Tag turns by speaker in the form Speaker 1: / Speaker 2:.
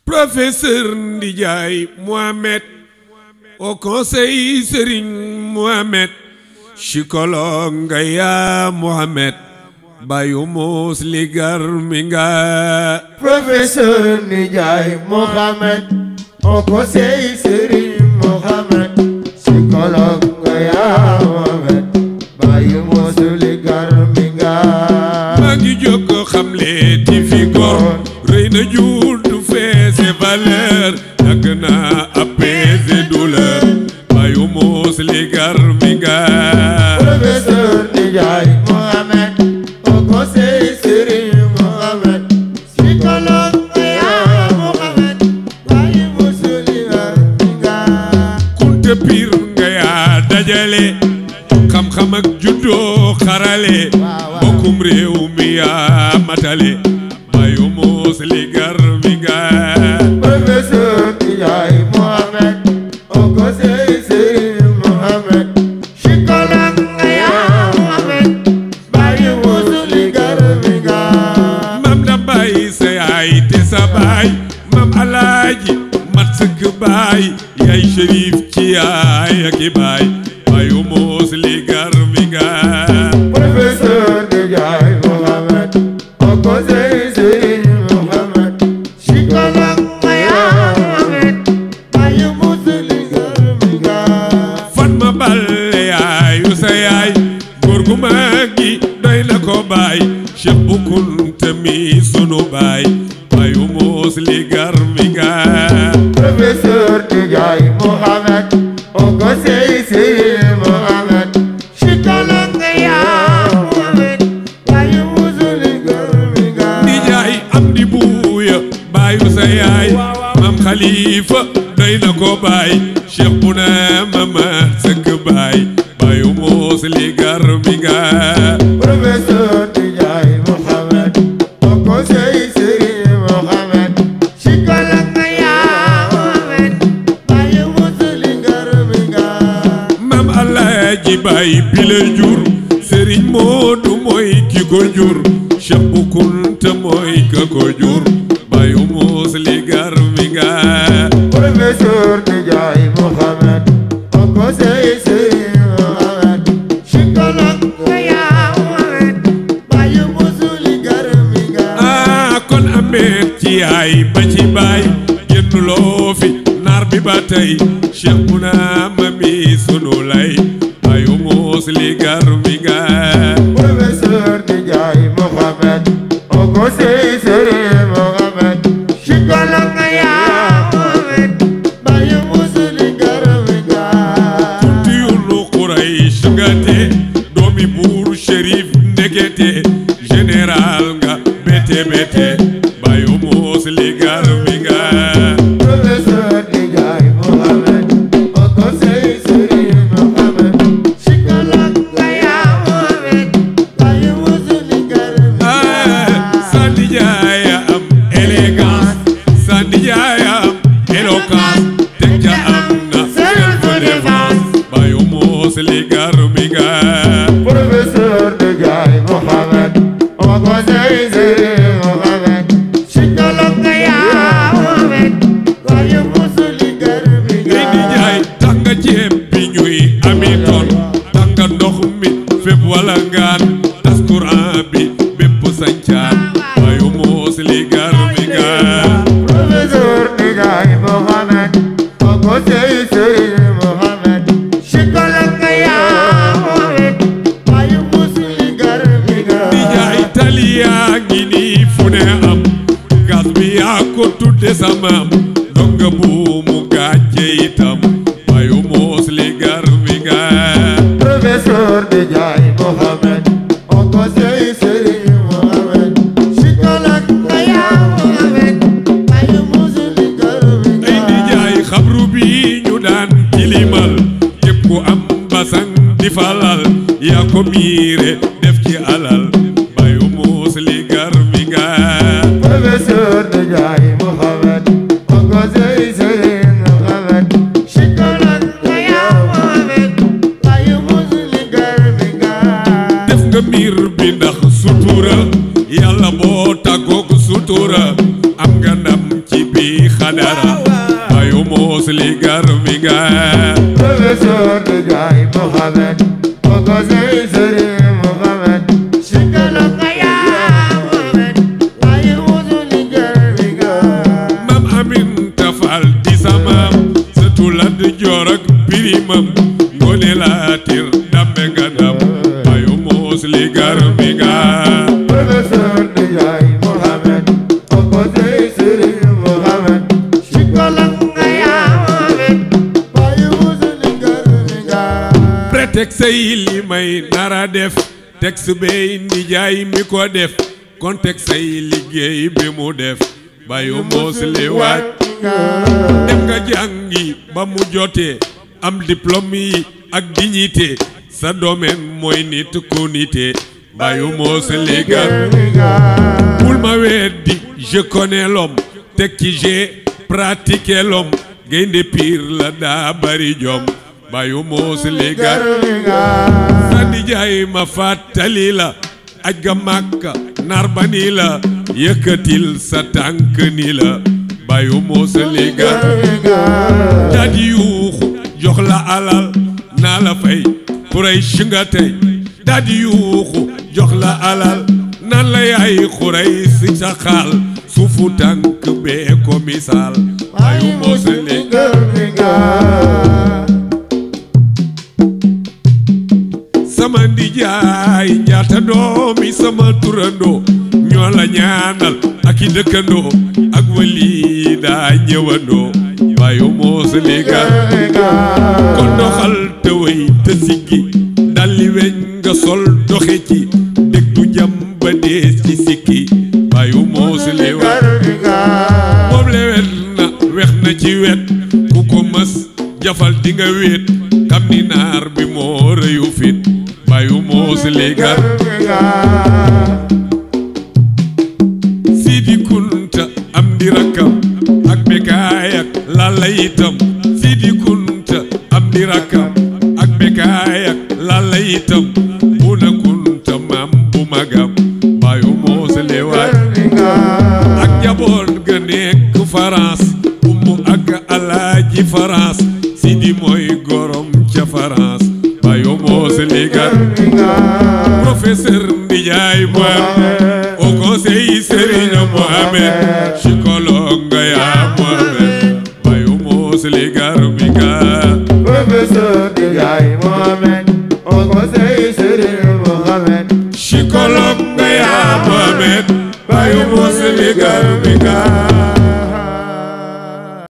Speaker 1: Professeur Ndiaye Mohamed au conseil Serigne Mohamed psychologue Ngaya Mohamed Bayu Mos Ligar Minga.
Speaker 2: Professeur Ndiaye Mohamed au conseil Serigne Mohamed psychologue Ngaya Mohamed Bayu Mos Ligar Minga.
Speaker 1: maa ngi jóg xamle ti fi góor rëy na jur du feese valeur yàgg na apaiser douleur Bayu Mos Ligar Minga.
Speaker 2: Professeur Ndiaye Mohamed au conseil Serigne Mohamed psychologue Ngaya Mohamed Bayu Mos Ligar Minga.
Speaker 1: kunte pir nga yaa dajale xam-xam ak juddoo xarale bokkum réew mi yaa matale Bayu Mos Ligar Minga.
Speaker 2: Professeur Ndiaye Mohamed au conseil Serigne Mohamed psychologue Ngaya Mohamed Bayu Mos Ligar Minga.
Speaker 1: mam da bàyyi sa yaay te sa baay mam alaaji mat sëkk baay yaay shérif ci yaay ak i baay Bayu Mos Ligar Minga.
Speaker 2: Professeur Ndiaye Mohamed au conseil Serigne Mohamed psychologue Ngaya Mohamed Bayu Mos Ligar Minga.
Speaker 1: Fatma Bale yaayu sa yaay góor gu mag gi doy na ko baay Cheikh Bu Kunta mi sunu baay Bayu Mos Ligar Minga.
Speaker 2: Professeur Ndiaye Mohamed au conseil Serigne Mohamed psychologue Ngaya Mohamed Bayu Mos Ligar Minga.
Speaker 1: Ndijaay am di buuya baayu sa yaay mam Khalifa doy na ko baay Cheikh bu na Mamad Sëkk baay Bayu Mos Ligar Minga.
Speaker 2: Professeur Ndiaye Mohamed au conseil Serigne Mohamed psychologue Ngaya Mohamed Bayu Mos Ligar Minga.
Speaker 1: mam Alaaji Baay bi la jur Serigne Modou mooy ki ko jur Cheikh Bu Kunta mooy ka ko jur Bayu Mos Ligar Minga.
Speaker 2: Professeur Ndiaye Mohamed au conseil Serigne Mohamed psychologue Ngaya Mohamed Bayu Mos Ligar Minga.
Speaker 1: ah kon amet ci yaay ba ci baay génn loo fi naar bi ba tey Cheikh bu na mami sunu lay Bayu Mos Ligar Minga.
Speaker 2: Professeur Ndiaye Mohamed au conseil Serigne Mohamed psychologue Ngaya Mohamed Bayu Mos Ligar Minga.
Speaker 1: Tiyulu Quraysh nga te doomi buur Chérif ndekete général nga bete bete Bayu Mos Ligar Minga.
Speaker 2: Professeur Ndiaye Mohamed au conseil Serigne Mohamed psychologue Ngaya Mohamed Bayu Mos Ligar Minga.
Speaker 1: sa ndijaay am élégance sa ndijaay am éloquence teg ca am na self-défense Bayu Mos Ligar Minga.
Speaker 2: Professeur Ndiaye Mohamed au conseil Serigne Mohamed psychologue Ngaya Mohamed Bayu Mos Ligar Minga.
Speaker 1: ngay ndijaay tax nga ceeb bi ñuy ami ton tax nga ndox mi fépp wala ngaan tas courant bi bépp sancaan Bayu Mos Ligar Minga.
Speaker 2: Professeur Ndiaye Mohamed au conseil Serigne Mohamed psychologue Ngaya Mohamed Bayu Mos Ligar Minga.
Speaker 1: ndijaay taliyaa ngi nii fu ne am gas bi yaa ko tudde sa maam donga buumu gàcce itam Bayu Mos Ligar Minga.
Speaker 2: Professeur Ndiaye Mohamed au conseil Serigne Mohamed psychologue Ngaya Mohamed Bayu Mos Ligar Minga.
Speaker 1: ay ndijaay xabru bi ñu daan tilimal képp ku am basang di falal yaa ko miire def ci alal Bayu Mos Ligar Minga.
Speaker 2: Professeur Ndiaye Mohamed au conseil Serigne Mohamed psychologue Ngaya Mohamed Bayu Mos Ligar Minga.
Speaker 1: def nga miir bi ndax sutura yàlla boo tàggoog sutura am nga ndam ci bi Badara bayu musli garmi nga
Speaker 2: professeur Ndiaye Mohamed koko say Serigne Mohamed sikala nga yaa Mohamed bayu musli garmi nga
Speaker 1: Mam Amin Tafal di sama sëtu Lat Joor ak Birimam Ngoone Latiir dambe nga dam bayu musli garmi nga
Speaker 2: professeur Ndiaye Mohamed koko say Serigne Mohamed sikala nga yaa Mohamed bayu musli garmi nga
Speaker 1: prétexte yi li may nara def texte bey Ndiaye mi ko def contexte yi liggéey bi mu def bayu musli waaj dem nga jàngi ba mu jotee am diplôme yi ak dignité sa domaine mooy nit ku nité bayu musli garmi bul ma weddi je connais l'homme teg ci j'ai pratiqué l'homme gaynde piir la daa bari jom bayu musli garmi sa Ndiaye ma fàttali la aj ga Makka nar ba ni la yëkkatil sa tànk ni la bayu musli garmi daadi yuuxu jox la alal naa la fay Quraysh nga tey daadi yuuxu jox la alal naan la yaay Quraysh sa xaal suufu tànk bee ko misaal bayu musli
Speaker 2: garmi
Speaker 1: sama Ndiaye njaata doomi sama turandoo ñoo la ñaanal ak i dëkkandoo ak wali daa ñëwandoo bayu musli garmi kon doxal te wéy te siggi dalli weñ nga sol doxe ci dëg du jam ba dees ci sikki bayu musli garmi moom le wet na wex na ci wet ku ko mës jafal di nga wéet xam ni naar bi moo rëyu fit bayu musli garmi Sidi Kunta am di rakkam ak Bekaay ak Lalla itam Sidi Kunta am di rakkam ak Bekaay ak Lalla itam Buna Kunta maam bu magam bayu musli waaj ak jaboot ga nekk France Umu ak Alaaji France Sidi mooy gorom ca France bayu musli garmi professeur Ndiaye Mohamed au conseil Serigne Mohamed psychologue nga yaa Mohamed bayu musli garmi
Speaker 2: professeur Ndiaye Mohamed au conseil Serigne Mohamed
Speaker 1: psychologue nga yaa Mohamed bayu musli garmi